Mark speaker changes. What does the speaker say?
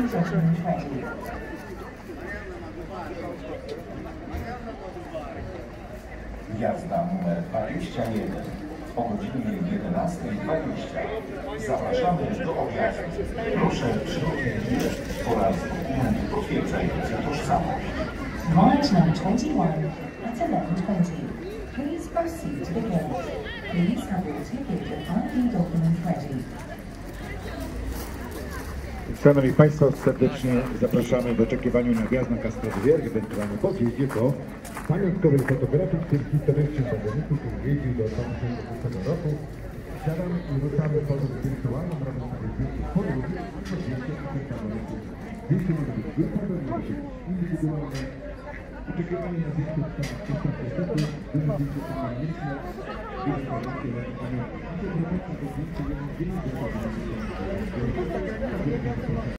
Speaker 1: documents ready.
Speaker 2: Jazda numer 21 o godzinie 11:20. Zapraszamy do objazdu. Proszę przygotować bilet oraz dokumenty potwierdzające tożsamość.
Speaker 1: Voyage number 21 at 11:20. Please proceed to the gate. Please have your ticket and ID documents ready.
Speaker 3: Szanowni Państwo, serdecznie zapraszamy w oczekiwaniu na wjazd na Kasprowy Wierch, ewentualnie po wjeździe do pamiątkowej fotografii, w tym historycznym wagoniku, który jeździł do 2006 roku. Siadamy i ruszamy podróż wirtualną, robią sobie zdjęcie podróży, a po zdjęciu wagoniku. Zdjęcie może być grupowe, może być indywidualne. Oczekiwanie na zdjęcie w stanie duże zdjęcie pamiętne, duże zdjęcie na pamiętne.